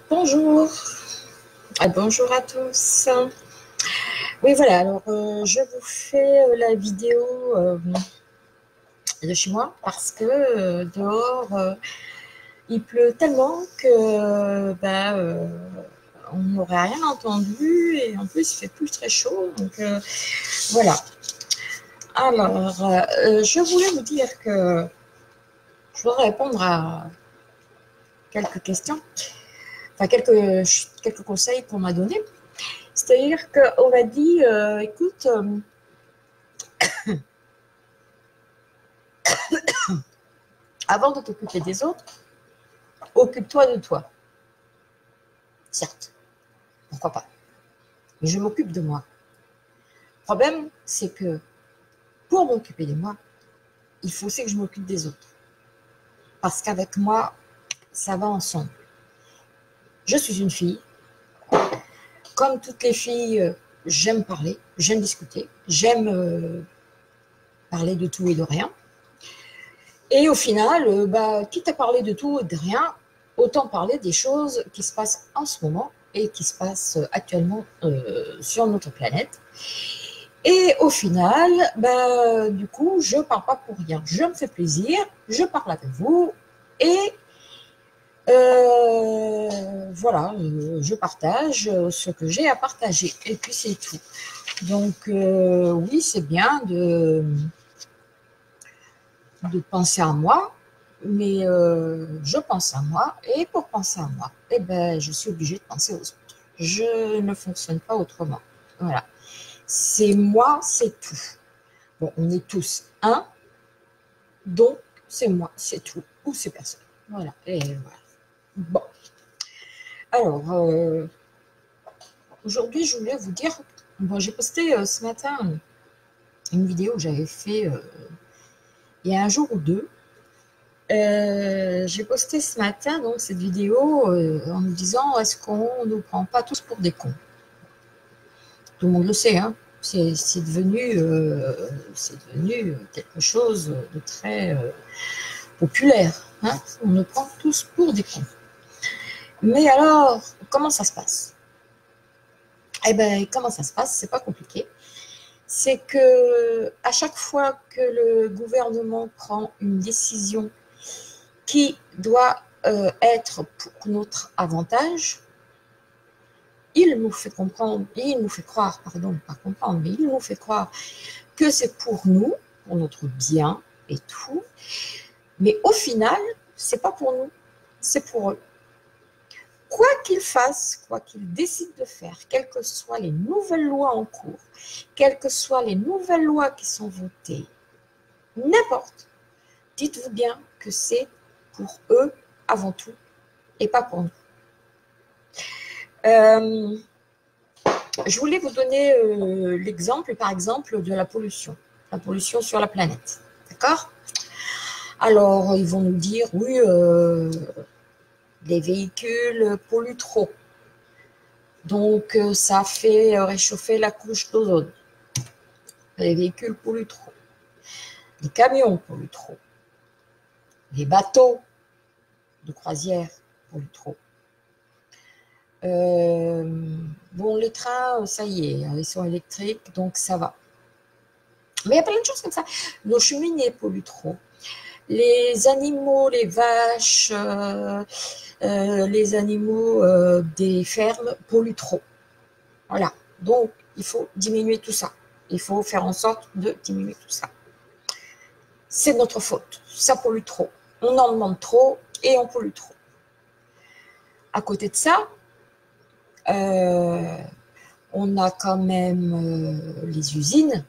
Bonjour, bonjour à tous. Oui, voilà, alors je vous fais la vidéo de chez moi parce que dehors, il pleut tellement que on n'aurait rien entendu et en plus il fait plus très chaud. Donc voilà. Alors, je voulais vous dire que je voudrais répondre à quelques questions, enfin quelques conseils qu'on m'a donnés. C'est-à-dire qu'on m'a dit, écoute, avant de t'occuper des autres, occupe-toi de toi. Certes, pourquoi pas. Mais je m'occupe de moi. Le problème, c'est que pour m'occuper de moi, il faut aussi que je m'occupe des autres. Parce qu'avec moi, ça va ensemble. Je suis une fille. Comme toutes les filles, j'aime parler, j'aime discuter, j'aime parler de tout et de rien. Et au final, quitte à parler de tout et de rien, autant parler des choses qui se passent en ce moment et qui se passent actuellement sur notre planète. Et au final, du coup, je ne parle pas pour rien. Je me fais plaisir, je parle avec vous et voilà, je partage ce que j'ai à partager. Et puis c'est tout. Donc oui, c'est bien de penser à moi, mais je pense à moi, et pour penser à moi, je suis obligée de penser aux autres. Je ne fonctionne pas autrement. Voilà. C'est moi, c'est tout. Bon, on est tous un, donc c'est moi, c'est tout, ou c'est personne. Voilà. Et voilà. Bon. Alors, aujourd'hui, je voulais vous dire, bon, j'ai posté ce matin une vidéo que j'avais fait il y a un jour ou deux. J'ai posté ce matin donc cette vidéo en me disant est-ce qu'on ne nous prend pas tous pour des cons? Tout le monde le sait, hein, c'est devenu quelque chose de très populaire, hein, on nous prend tous pour des cons. Mais alors, comment ça se passe? Eh bien, comment ça se passe? C'est pas compliqué. C'est que à chaque fois que le gouvernement prend une décision qui doit être pour notre avantage, il nous fait comprendre, il nous fait croire, pardon, pas comprendre, mais il nous fait croire que c'est pour nous, pour notre bien et tout, mais au final, c'est pas pour nous, c'est pour eux. Quoi qu'ils fassent, quoi qu'ils décident de faire, quelles que soient les nouvelles lois en cours, quelles que soient les nouvelles lois qui sont votées, n'importe, dites-vous bien que c'est pour eux avant tout et pas pour nous. Je voulais vous donner l'exemple, par exemple, de la pollution sur la planète. D'accord? Alors, ils vont nous dire, oui, les véhicules polluent trop. Donc, ça fait réchauffer la couche d'ozone. Les véhicules polluent trop. Les camions polluent trop. Les bateaux de croisière polluent trop. Bon, les trains, ça y est, ils sont électriques, donc ça va. Mais il y a plein de choses comme ça. Nos cheminées polluent trop. Les animaux, les vaches, les animaux des fermes polluent trop. Voilà. Donc, il faut diminuer tout ça. Il faut faire en sorte de diminuer tout ça. C'est notre faute. Ça pollue trop. On en demande trop et on pollue trop. À côté de ça, on a quand même les usines.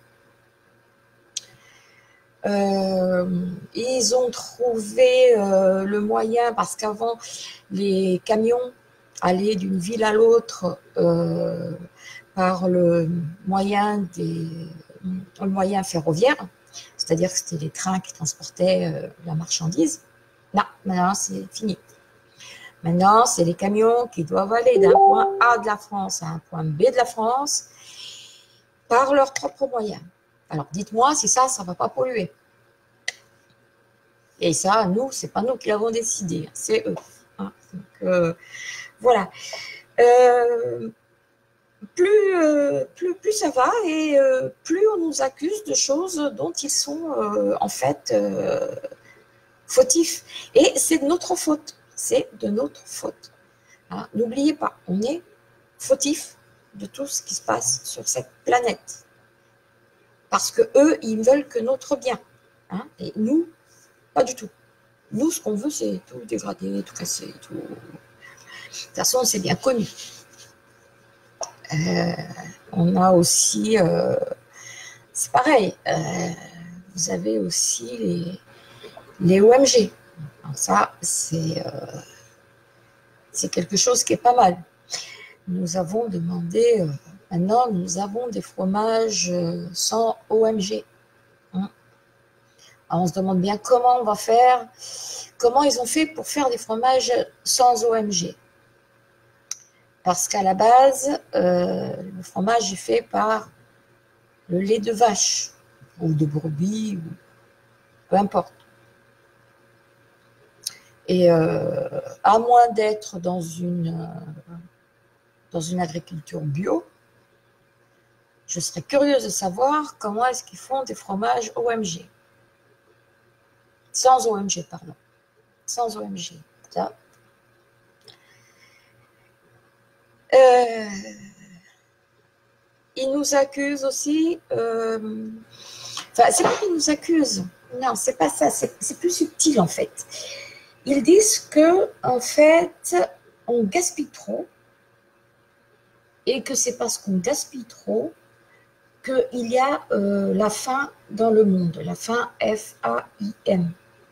Ils ont trouvé le moyen, parce qu'avant, les camions allaient d'une ville à l'autre par le moyen ferroviaire, c'est-à-dire que c'était les trains qui transportaient la marchandise. Non, maintenant, c'est fini. Maintenant, c'est les camions qui doivent aller d'un point A de la France à un point B de la France par leurs propres moyens. Alors, dites-moi si ça ne va pas polluer. Et ça, nous, c'est pas nous qui l'avons décidé, c'est eux. Hein. Donc, Voilà. Plus ça va et plus on nous accuse de choses dont ils sont en fait fautifs. Et c'est de notre faute. C'est de notre faute. Hein. N'oubliez pas, on est fautif de tout ce qui se passe sur cette planète. Parce que eux, ils veulent que notre bien. Hein. Et nous, pas du tout. Nous, ce qu'on veut, c'est tout dégrader, tout casser, tout. De toute façon, c'est bien connu. On a aussi, c'est pareil, vous avez aussi les OMG. Alors ça, c'est quelque chose qui est pas mal. Nous avons demandé, maintenant, nous avons des fromages sans OMG. Hein. Alors, on se demande bien comment on va faire, comment ils ont fait pour faire des fromages sans OMG. Parce qu'à la base, le fromage est fait par le lait de vache ou de brebis, ou peu importe. Et à moins d'être dans une agriculture bio, je serais curieuse de savoir comment est-ce qu'ils font des fromages OMG. Sans OMG, pardon. Sans OMG. Ça. Ils nous accusent aussi. Enfin, c'est pas qu'ils nous accusent. Non, c'est pas ça. C'est plus subtil en fait. Ils disent que en fait, on gaspille trop et que c'est parce qu'on gaspille trop qu'il y a la faim dans le monde. La faim F-A-I-M.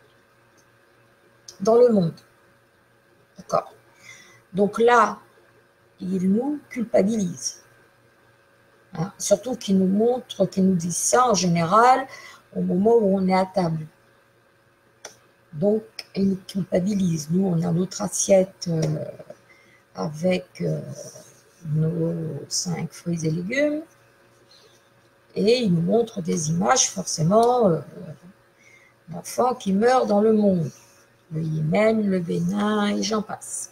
Dans le monde. D'accord. Donc là, ils nous culpabilisent. Hein, surtout qu'ils nous montrent, qu'ils nous disent ça en général au moment où on est à table. Donc, ils nous culpabilisent. Nous, on a notre assiette avec nos 5 fruits et légumes et ils nous montrent des images forcément d'enfants qui meurent dans le monde. Le Yémen, le Bénin et j'en passe.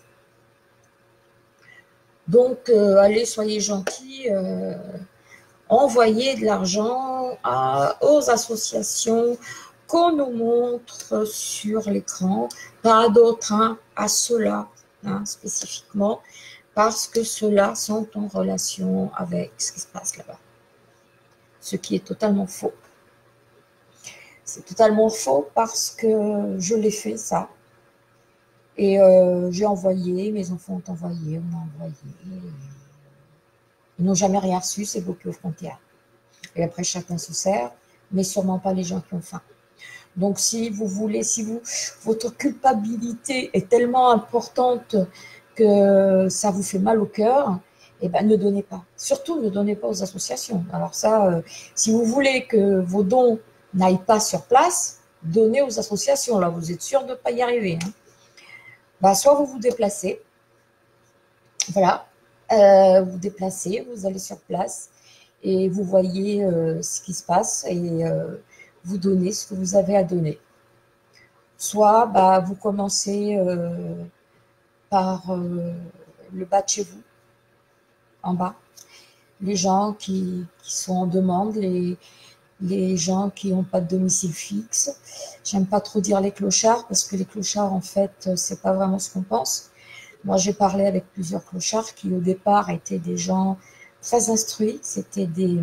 Donc, allez, soyez gentils, envoyez de l'argent aux associations qu'on nous montre sur l'écran, pas d'autres, hein, à ceux-là, hein, spécifiquement, parce que ceux-là sont en relation avec ce qui se passe là-bas. Ce qui est totalement faux. C'est totalement faux parce que je l'ai fait, ça. Et j'ai envoyé, mes enfants ont envoyé, on a envoyé. Ils n'ont jamais rien reçu, c'est bloqué aux frontières. Et après, chacun se sert, mais sûrement pas les gens qui ont faim. Donc, si vous voulez, votre culpabilité est tellement importante que ça vous fait mal au cœur, eh ben, ne donnez pas. Surtout, ne donnez pas aux associations. Alors ça, si vous voulez que vos dons n'aillent pas sur place, donnez aux associations. Là, vous êtes sûr de ne pas y arriver. Hein. Bah, soit vous vous déplacez, voilà, vous déplacez, vous allez sur place et vous voyez ce qui se passe et vous donnez ce que vous avez à donner. Soit bah, vous commencez par le bas de chez vous, en bas, les gens qui sont en demande, les gens qui n'ont pas de domicile fixe. J'aime pas trop dire les clochards parce que les clochards, en fait, c'est pas vraiment ce qu'on pense. Moi, j'ai parlé avec plusieurs clochards qui, au départ, étaient des gens très instruits. C'était des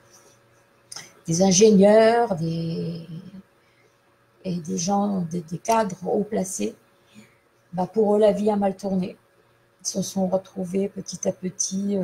ingénieurs, et des gens, des cadres haut placés. Bah, pour eux, la vie a mal tourné. Ils se sont retrouvés petit à petit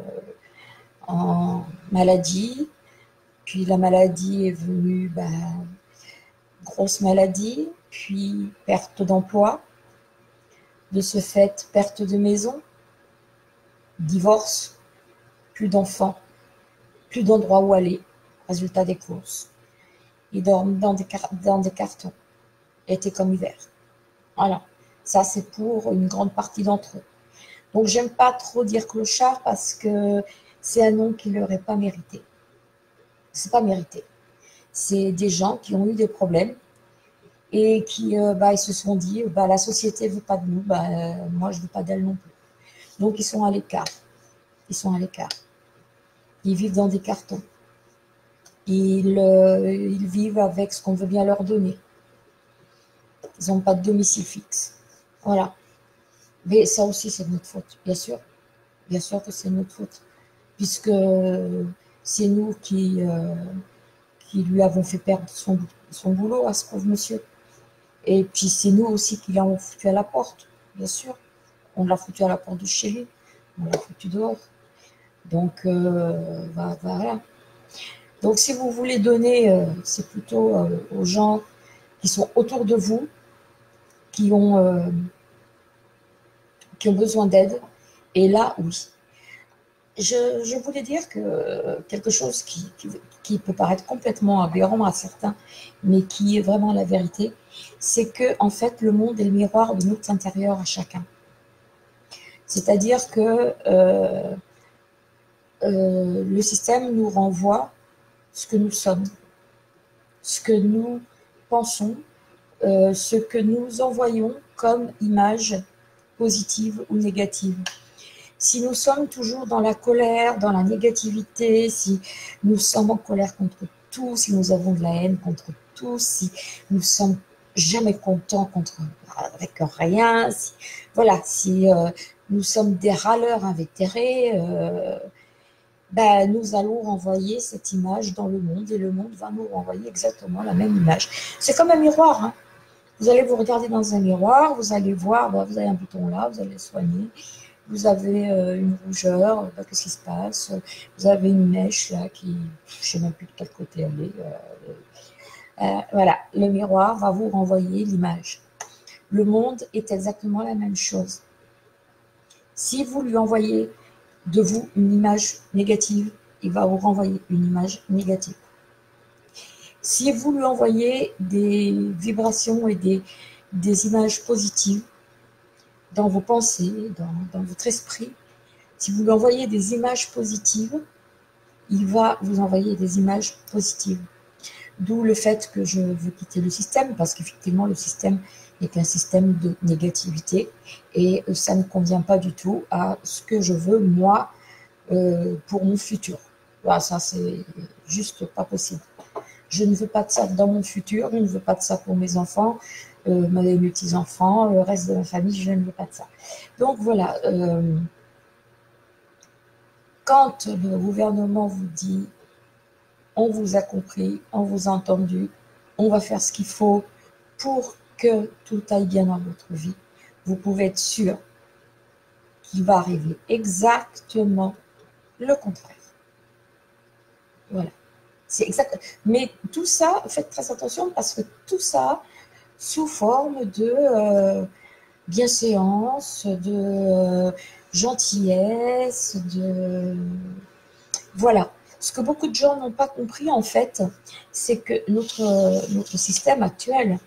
en maladie. Puis la maladie est venue, bah, grosse maladie, puis perte d'emploi. De ce fait, perte de maison, divorce, plus d'enfants, plus d'endroits où aller, résultat des courses. Ils dorment dans des cartons, été comme hiver. Voilà, ça c'est pour une grande partie d'entre eux. Donc j'aime pas trop dire clochard parce que c'est un nom qui leur est pas mérité. C'est pas mérité. C'est des gens qui ont eu des problèmes et qui bah, ils se sont dit bah, la société ne veut pas de nous, bah, moi je ne veux pas d'elle non plus. Donc, ils sont à l'écart. Ils sont à l'écart. Ils vivent dans des cartons. Ils vivent avec ce qu'on veut bien leur donner. Ils n'ont pas de domicile fixe. Voilà. Mais ça aussi, c'est de notre faute, bien sûr. Bien sûr que c'est de notre faute. Puisque c'est nous qui lui avons fait perdre son boulot à ce pauvre monsieur. Et puis c'est nous aussi qui l'avons foutu à la porte, bien sûr. On l'a foutu à la porte de chez lui. On l'a foutu dehors. Donc, voilà. Donc, si vous voulez donner, c'est plutôt aux gens qui sont autour de vous, qui ont besoin d'aide. Et là, oui. Je voulais dire que quelque chose qui peut paraître complètement aberrant à certains, mais qui est vraiment la vérité, c'est que en fait, le monde est le miroir de notre intérieur à chacun. C'est-à-dire que le système nous renvoie ce que nous sommes, ce que nous pensons, ce que nous envoyons comme image positive ou négative. Si nous sommes toujours dans la colère, dans la négativité, si nous sommes en colère contre tout, si nous avons de la haine contre tout, si nous sommes jamais contents avec rien, si nous sommes des râleurs invétérés, nous allons renvoyer cette image dans le monde et le monde va nous renvoyer exactement la même image. C'est comme un miroir, hein. Vous allez vous regarder dans un miroir, vous allez voir, vous avez un bouton là, vous allez le soigner. Vous avez une rougeur, qu'est-ce qui se passe? Vous avez une mèche là qui, je ne sais même plus de quel côté elle est. Voilà, le miroir va vous renvoyer l'image. Le monde est exactement la même chose. Si vous lui envoyez de vous une image négative, il va vous renvoyer une image négative. Si vous lui envoyez des vibrations et des images positives, dans vos pensées, dans votre esprit, si vous lui envoyez des images positives, il va vous envoyer des images positives. D'où le fait que je veux quitter le système, parce qu'effectivement, le système est un système de négativité et ça ne convient pas du tout à ce que je veux, moi, pour mon futur. Voilà, ça, c'est juste pas possible. Je ne veux pas de ça dans mon futur, je ne veux pas de ça pour mes enfants, mes petits-enfants, le reste de la famille, je ne veux pas de ça. Donc voilà, quand le gouvernement vous dit « on vous a compris, on vous a entendu, on va faire ce qu'il faut pour que tout aille bien dans votre vie », vous pouvez être sûr qu'il va arriver exactement le contraire. Voilà. C'est exact. Mais tout ça, faites très attention parce que tout ça, sous forme de bienséance, de gentillesse, voilà. Ce que beaucoup de gens n'ont pas compris, en fait, c'est que notre système actuel,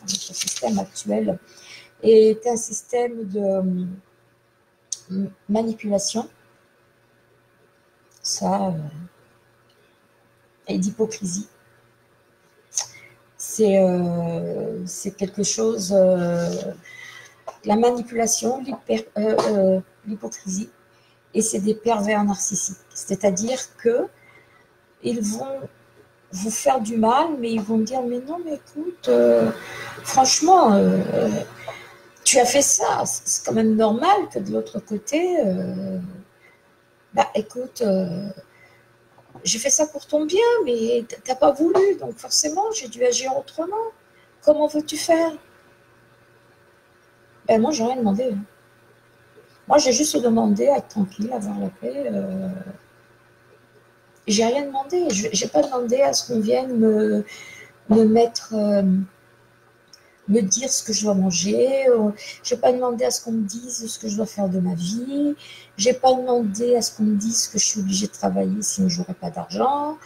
est un système de manipulation, ça, et d'hypocrisie. C'est quelque chose, la manipulation, l'hypocrisie, et c'est des pervers narcissiques. C'est-à-dire que ils vont vous faire du mal, mais ils vont dire « mais non, mais écoute, franchement, tu as fait ça, c'est quand même normal que de l'autre côté, écoute, j'ai fait ça pour ton bien, mais t'as pas voulu, donc forcément, j'ai dû agir autrement. Comment veux-tu faire ?» Moi, j'ai rien demandé. Moi, j'ai juste demandé à être tranquille, à avoir la paix. J'ai rien demandé. J'ai pas demandé à ce qu'on vienne me mettre, me dire ce que je dois manger. J'ai pas demandé à ce qu'on me dise ce que je dois faire de ma vie. J'ai pas demandé à ce qu'on me dise que je suis obligée de travailler sinon j'aurai pas d'argent.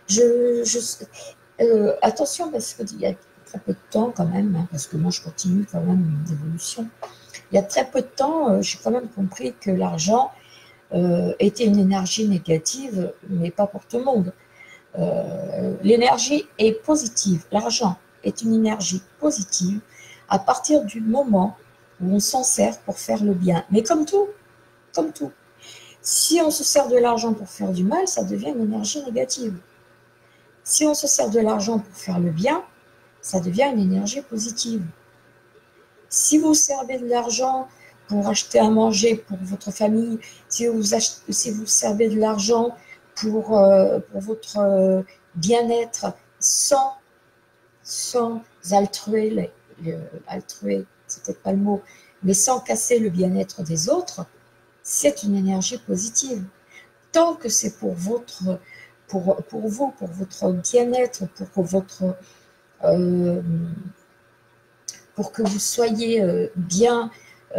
Attention, parce qu'il y a très peu de temps quand même, hein, parce que moi je continue quand même une évolution. Il y a très peu de temps, j'ai quand même compris que l'argent était une énergie négative, mais pas pour tout le monde. L'énergie est positive, l'argent est une énergie positive à partir du moment où on s'en sert pour faire le bien. Mais comme tout, comme tout. Si on se sert de l'argent pour faire du mal, ça devient une énergie négative. Si on se sert de l'argent pour faire le bien, ça devient une énergie positive. Si vous servez de l'argent pour acheter à manger pour votre famille, si vous servez de l'argent pour votre bien-être sans altruer, altruer, c'est peut-être pas le mot, mais sans casser le bien-être des autres, c'est une énergie positive. Tant que c'est pour vous, pour votre bien-être, pour que vous soyez bien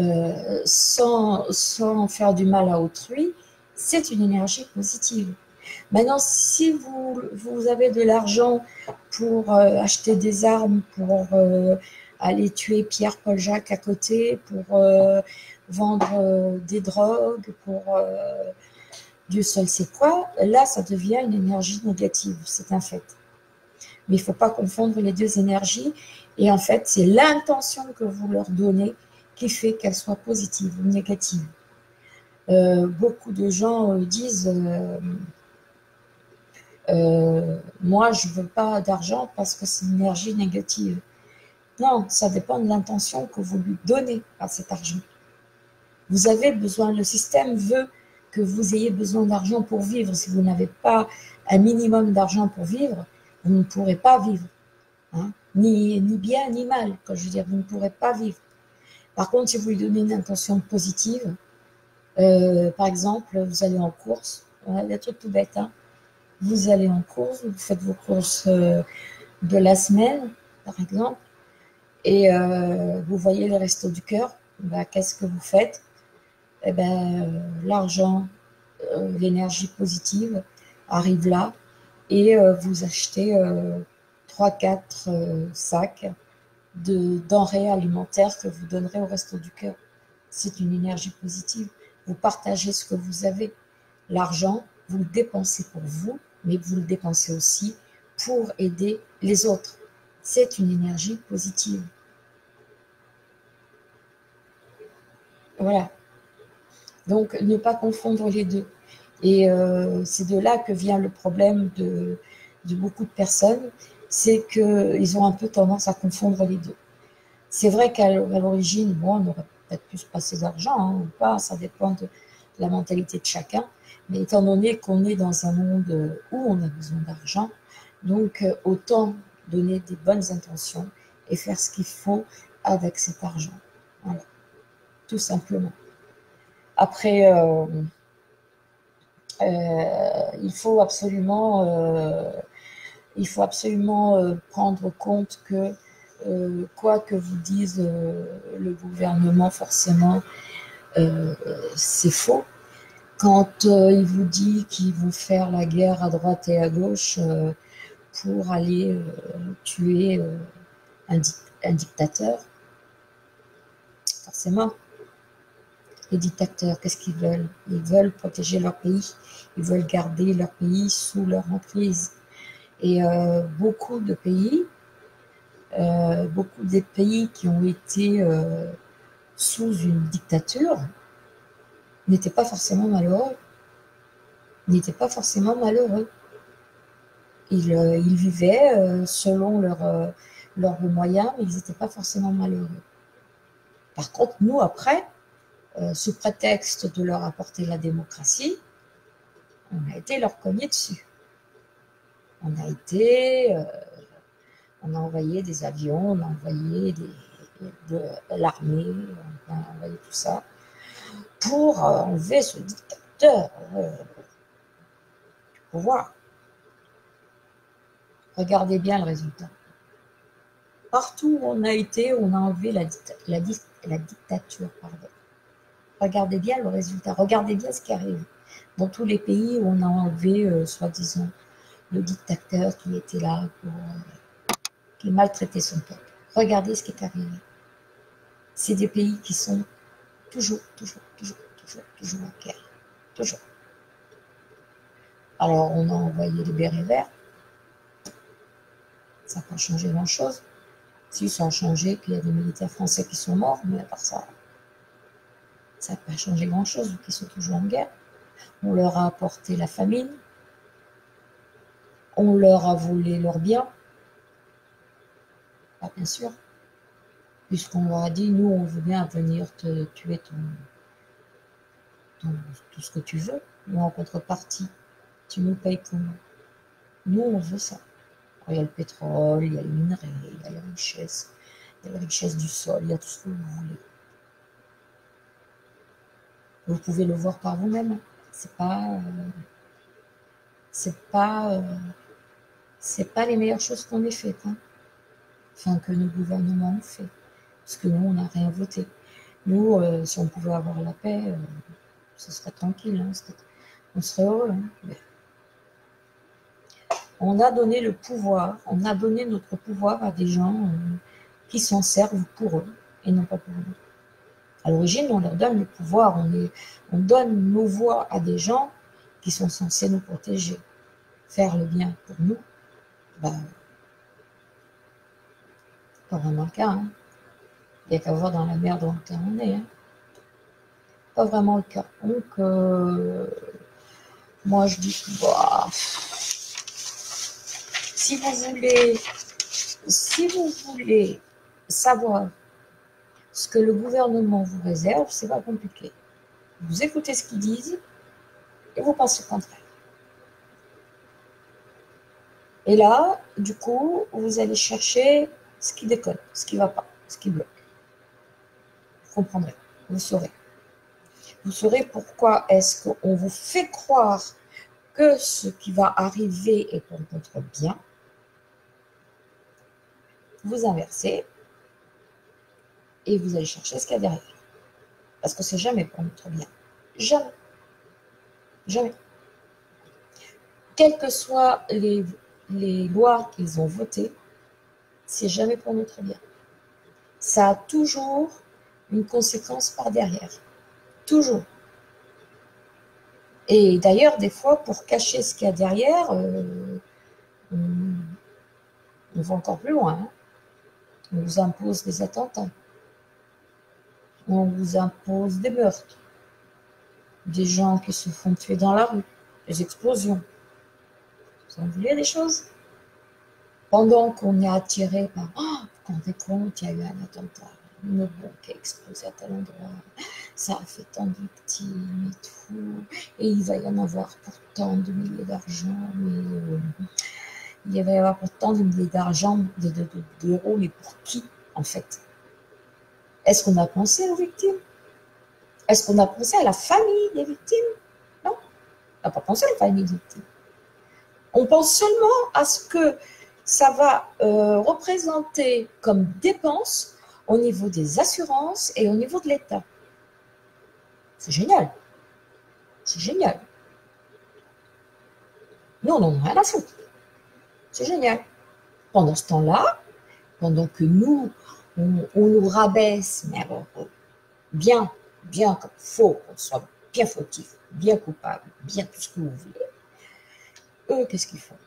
sans faire du mal à autrui, c'est une énergie positive. Maintenant, si vous avez de l'argent pour acheter des armes, pour aller tuer Pierre, Paul, Jacques à côté, pour vendre des drogues, pour Dieu seul sait quoi, là, ça devient une énergie négative, c'est un fait. Mais il ne faut pas confondre les deux énergies. Et en fait, c'est l'intention que vous leur donnez qui fait qu'elle soit positive ou négative. Beaucoup de gens disent moi, je ne veux pas d'argent parce que c'est une énergie négative. Non, ça dépend de l'intention que vous lui donnez à cet argent. Vous avez besoin, le système veut que vous ayez besoin d'argent pour vivre. Si vous n'avez pas un minimum d'argent pour vivre, vous ne pourrez pas vivre. Hein, ni bien ni mal, quand je veux dire, vous ne pourrez pas vivre. Par contre, si vous lui donnez une intention positive, par exemple, vous allez en course, des trucs tout bêtes, hein, vous allez en course, vous faites vos courses de la semaine, par exemple, et vous voyez le resto du cœur, ben, qu'est-ce que vous faites? Eh ben, l'argent, l'énergie positive arrive là, et vous achetez 3-4 sacs de denrées alimentaires que vous donnerez au resto du cœur. C'est une énergie positive. Vous partagez ce que vous avez. L'argent, vous le dépensez pour vous, mais vous le dépensez aussi pour aider les autres. C'est une énergie positive. Voilà. Donc, ne pas confondre les deux. Et c'est de là que vient le problème de beaucoup de personnes, c'est qu'ils ont un peu tendance à confondre les deux. C'est vrai qu'à l'origine, bon, on aurait peut-être pu se passer d'argent hein, ou pas, ça dépend de la mentalité de chacun. Mais étant donné qu'on est dans un monde où on a besoin d'argent, donc autant donner des bonnes intentions et faire ce qu'il faut avec cet argent. Voilà, tout simplement. Après, il faut absolument prendre compte que quoi que vous dise le gouvernement, forcément, c'est faux. Quand il vous dit qu'ils vont faire la guerre à droite et à gauche pour aller tuer un dictateur, forcément, les dictateurs, qu'est-ce qu'ils veulent? Ils veulent protéger leur pays, ils veulent garder leur pays sous leur emprise. Et beaucoup des pays qui ont été sous une dictature n'étaient pas forcément malheureux. Ils vivaient selon leurs moyens, mais ils n'étaient pas forcément malheureux. Par contre, nous, après, sous prétexte de leur apporter la démocratie, on a été leur cogner dessus. On a envoyé des avions, on a envoyé de l'armée, on a envoyé tout ça pour enlever ce dictateur du pouvoir. Regardez bien le résultat. Partout où on a été, on a enlevé la dictature. Pardon. Regardez bien le résultat, regardez bien ce qui arrive. Dans tous les pays où on a enlevé, soi-disant, le dictateur qui était là pour qui maltraitait son peuple. Regardez ce qui est arrivé. C'est des pays qui sont toujours en guerre. Toujours. Alors, on a envoyé les bérets verts. Ça n'a pas changé grand-chose. Si, ça a changé qu'il y a des militaires français qui sont morts, mais à part ça. Ça n'a pas changé grand-chose, vu qu'ils sont toujours en guerre. On leur a apporté la famine. On leur a volé leurs biens. Ah, bien sûr. Puisqu'on leur a dit, nous, on veut bien venir te tuer tout ce que tu veux. Mais en contrepartie, tu nous payes comment? Nous, on veut ça. Alors, il y a le pétrole, il y a les minerais, il y a les richesses. Il y a la richesse du sol, il y a tout ce que vous voulez. Vous pouvez le voir par vous-même. C'est pas les meilleures choses qu'on ait faites. Hein. Enfin, que nos gouvernements ont fait. Parce que nous, on n'a rien voté. Nous, si on pouvait avoir la paix, ce serait tranquille. Hein, on serait heureux. Hein. Mais on a donné le pouvoir, on a donné notre pouvoir à des gens qui s'en servent pour eux et non pas pour nous. À l'origine, on leur donne le pouvoir, on donne nos voix à des gens qui sont censés nous protéger, faire le bien pour nous. Ben, pas vraiment le cas. Hein. Il n'y a qu'à voir dans la merde dans laquelle on est. Hein. Pas vraiment le cas. Donc, moi, je dis que bah, si vous voulez savoir ce que le gouvernement vous réserve, c'est pas compliqué. Vous écoutez ce qu'ils disent et vous pensez le contraire. Et là, du coup, vous allez chercher ce qui déconne, ce qui ne va pas, ce qui bloque. Vous comprendrez, vous saurez. Vous saurez pourquoi est-ce qu'on vous fait croire que ce qui va arriver est pour notre bien. Vous inversez et vous allez chercher ce qu'il y a derrière. Parce que c'est jamais pour notre bien. Jamais. Jamais. Quelles que soient les lois qu'ils ont votées, c'est jamais pour notre bien. Ça a toujours une conséquence par derrière. Toujours. Et d'ailleurs, des fois, pour cacher ce qu'il y a derrière, on va encore plus loin. Hein. On vous impose des attentats. On vous impose des meurtres. Des gens qui se font tuer dans la rue. Des explosions. Vous en voulez des choses? Pendant qu'on est attiré par « Oh, vous vous rendez compte, il y a eu un attentat, une bombe qui a explosé à tel endroit, ça a fait tant de victimes et tout, et il va y en avoir pour tant de milliers d'argent, mais il va y avoir pour tant de milliers d'argent, d'euros, mais pour qui, en fait? Est-ce qu'on a pensé aux victimes? Est-ce qu'on a pensé à la famille des victimes? Non, on n'a pas pensé à la famille des victimes. On pense seulement à ce que ça va représenter comme dépense au niveau des assurances et au niveau de l'État. C'est génial. C'est génial. Nous, on n'en a rien à foutre. C'est génial. Pendant ce temps-là, pendant que nous, on nous rabaisse, mais alors, bien comme faux, qu'on soit bien fautif, bien coupable, bien tout ce que vous voulez, eux, qu'est-ce qu'ils font?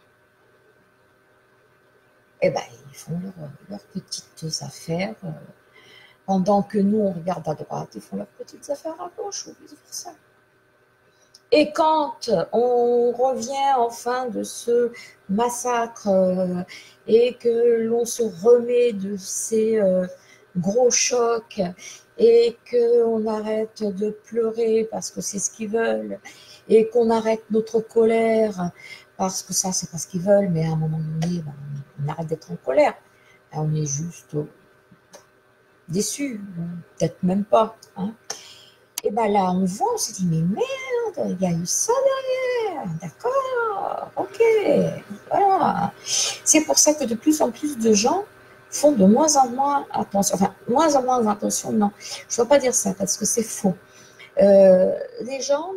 Eh bien, ils font leurs petites affaires. Pendant que nous, on regarde à droite, ils font leurs petites affaires à gauche, ou vice-versa. Et quand on revient enfin de ce massacre et que l'on se remet de ces gros chocs et qu'on arrête de pleurer parce que c'est ce qu'ils veulent et qu'on arrête notre colère parce que ça, c'est pas ce qu'ils veulent, mais à un moment donné, ben, on arrête d'être en colère. On est juste déçus, peut-être même pas. Hein. Et bien là, on voit, on se dit, mais merde, il y a eu ça derrière, d'accord, ok, voilà. C'est pour ça que de plus en plus de gens font de moins en moins attention, enfin, moins en moins attention, non, je ne veux pas dire ça parce que c'est faux. Les gens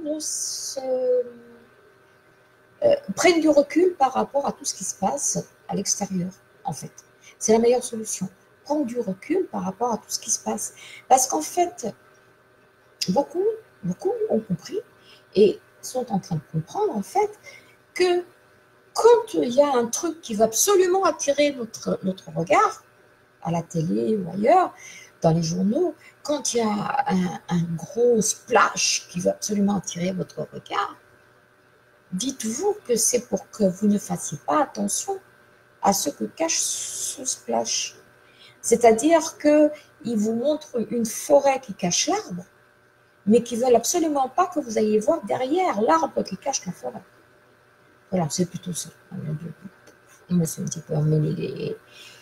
prennent du recul par rapport à tout ce qui se passe à l'extérieur, en fait. C'est la meilleure solution. Prendre du recul par rapport à tout ce qui se passe. Parce qu'en fait, beaucoup ont compris et sont en train de comprendre, en fait, que quand il y a un truc qui va absolument attirer notre regard, à la télé ou ailleurs, dans les journaux, quand il y a un gros splash qui veut absolument attirer votre regard, dites-vous que c'est pour que vous ne fassiez pas attention à ce que cache ce splash. C'est-à-dire qu'il vous montre une forêt qui cache l'arbre, mais qui ne veulent absolument pas que vous ayez voir derrière l'arbre qui cache la forêt. Voilà, c'est plutôt ça. Je me suis un petit peu emmêlé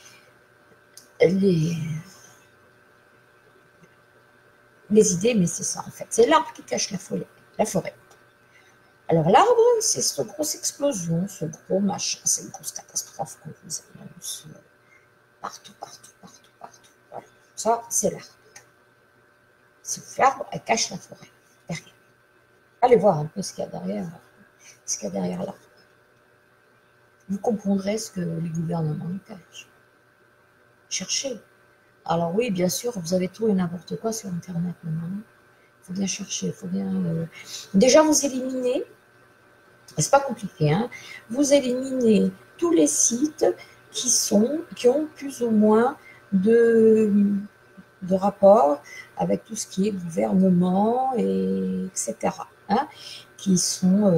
les idées, mais c'est ça en fait. C'est l'arbre qui cache la forêt. Alors l'arbre, c'est cette grosse explosion, ce gros machin, cette grosse catastrophe qu'on vous annonce partout. Voilà. Ça, c'est l'arbre. C'est l'arbre, elle cache la forêt. Derrière. Allez voir un peu ce qu'il y a derrière l'arbre. Vous comprendrez ce que les gouvernements nous cachent. Cherchez. Alors oui, bien sûr, vous avez tout et n'importe quoi sur Internet maintenant. Il faut bien chercher, il faut bien... Déjà, vous éliminez, c'est pas compliqué, hein, vous éliminez tous les sites qui ont plus ou moins de rapport avec tout ce qui est gouvernement, etc. Hein, qui sont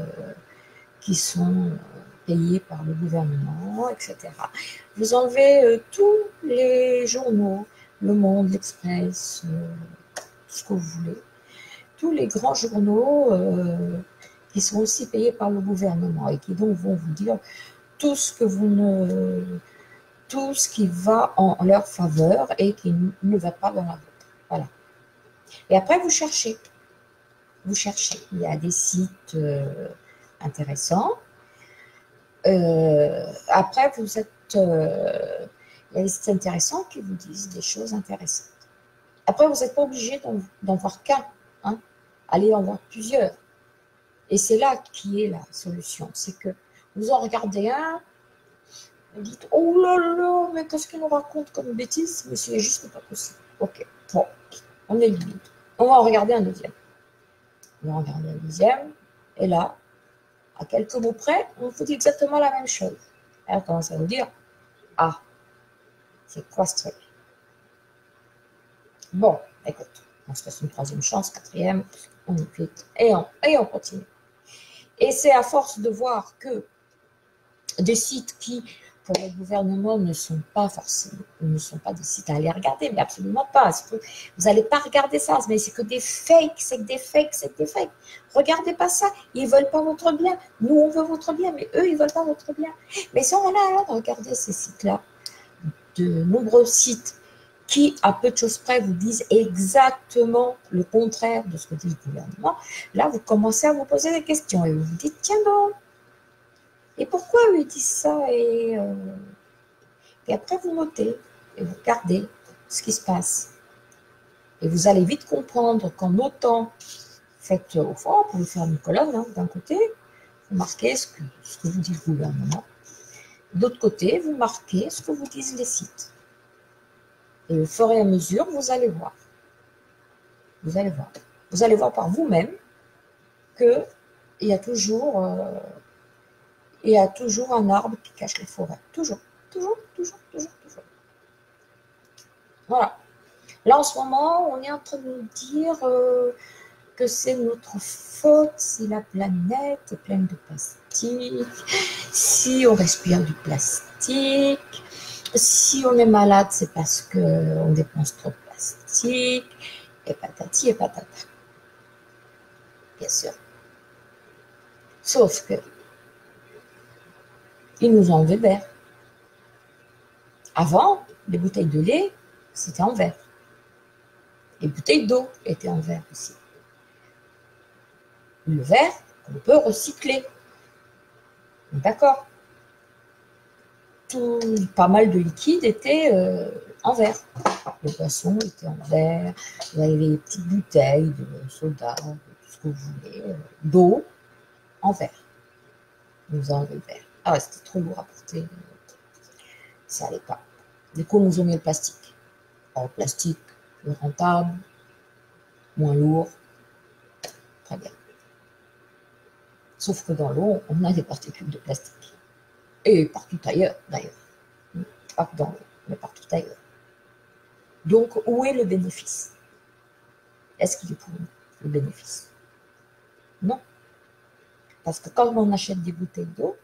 payés par le gouvernement, etc. Vous enlevez tous les journaux, Le Monde, l'Express, ce que vous voulez, tous les grands journaux qui sont aussi payés par le gouvernement et qui donc vont vous dire tout ce qui va en leur faveur et qui ne va pas dans la vôtre. Voilà. Et après, vous cherchez. Il y a des sites intéressants. Après, il y a des sites intéressants qui vous disent des choses intéressantes. Après, vous n'êtes pas obligé d'en voir qu'un. Hein. Allez en voir plusieurs. Et c'est là qui est la solution. C'est que vous en regardez un, vous dites « Oh là là, mais qu'est-ce qu'il nous raconte comme bêtise ?» Mais c'est juste pas possible. Ok, bon, on est limite. On va en regarder un deuxième. Et là, à quelques mots près, on vous dit exactement la même chose. Et on commence à vous dire « Ah, c'est quoi ce truc ?» Bon, écoute, on se laisse une troisième chance, quatrième, on est vite, et on continue. Et c'est à force de voir que des sites qui, pour le gouvernement, ne sont pas des sites à aller regarder, mais absolument pas. Vous n'allez pas regarder ça, mais c'est que des fakes, Regardez pas ça, ils ne veulent pas votre bien. Nous, on veut votre bien, mais eux, ils ne veulent pas votre bien. Mais si on a alors regardé ces sites-là, de nombreux sites qui, à peu de choses près, vous disent exactement le contraire de ce que dit le gouvernement, là, vous commencez à vous poser des questions et vous vous dites, tiens donc, et pourquoi eux ils disent ça et après, vous notez et vous regardez ce qui se passe. Et vous allez vite comprendre qu'en notant, faites au fond, vous pouvez faire une colonne hein, d'un côté, vous marquez ce que vous dit le gouvernement. De l'autre côté, vous marquez ce que vous disent les sites. Et au fur et à mesure, vous allez voir. Vous allez voir par vous-même qu'il y a toujours un arbre qui cache la forêt. Toujours. Voilà. Là, en ce moment, on est en train de nous dire que c'est notre faute si la planète est pleine de plastique, si on respire du plastique, si on est malade, c'est parce qu'on dépense trop de plastique, et patati et patata. Bien sûr. Sauf que ils nous ont enlevé verre. Avant, les bouteilles de lait, c'était en verre. Les bouteilles d'eau étaient en verre aussi. Le verre, on peut recycler. D'accord. Pas mal de liquides étaient en verre. Les boissons étaient en verre. Vous avez les petites bouteilles de soda, de tout ce que vous voulez, d'eau en verre. Ils nous ont enlevé le verre. Ah ouais, c'était trop lourd à porter. Ça n'allait pas. Du coup, nous ont mis le plastique. Alors, plastique, plus rentable, moins lourd. Très bien. Sauf que dans l'eau, on a des particules de plastique. Et partout ailleurs, d'ailleurs. Pas que dans l'eau, mais partout ailleurs. Donc, où est le bénéfice? est-ce qu'il est pour nous, le bénéfice? Non. Parce que quand on achète des bouteilles d'eau,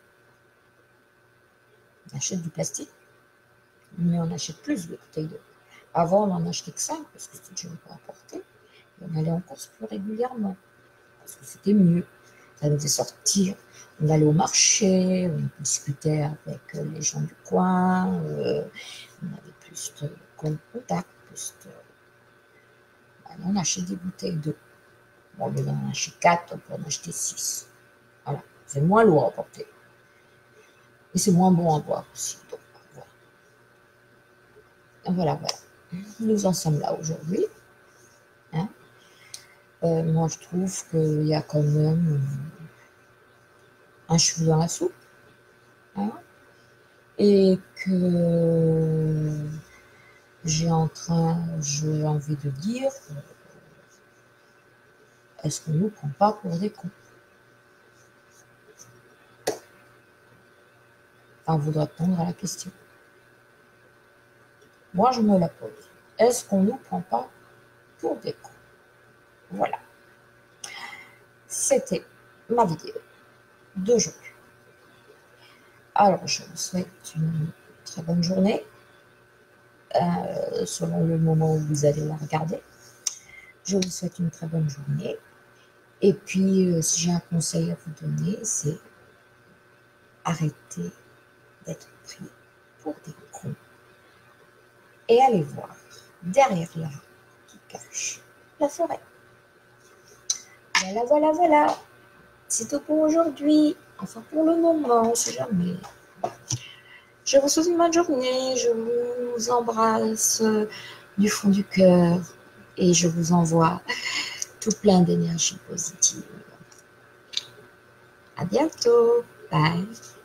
on achète du plastique, mais on achète plus de bouteilles d'eau. Avant, on en achetait que 5 parce que c'était déjà pas apporté. Et on allait en course plus régulièrement parce que c'était mieux. Ça nous faisait sortir. On allait au marché, on discutait avec les gens du coin, on avait plus de contact, plus de... on achetait des bouteilles d'eau. Bon, au lieu d'en acheter 4, on peut en acheter 6. Voilà, c'est moins lourd à porter. Et c'est moins bon à boire aussi. Donc, voilà. Nous en sommes là aujourd'hui. Hein. Moi, je trouve qu'il y a quand même un cheveu dans la soupe. Hein, et que j'ai envie de dire, est-ce qu'on ne nous prend pas pour des cons? Enfin, on voudrait répondre à la question. Moi, je me la pose. Est-ce qu'on ne nous prend pas pour des cons? Voilà. C'était ma vidéo d'aujourd'hui. Alors, je vous souhaite une très bonne journée, selon le moment où vous allez la regarder. Je vous souhaite une très bonne journée. Et puis, si j'ai un conseil à vous donner, c'est arrêter d'être pris pour des cons et allez voir derrière l'arbre qui cache la forêt. Voilà. C'est tout pour aujourd'hui. Enfin, pour le moment, on sait jamais. Je vous souhaite une bonne journée. Je vous embrasse du fond du cœur et je vous envoie tout plein d'énergie positive. À bientôt. Bye.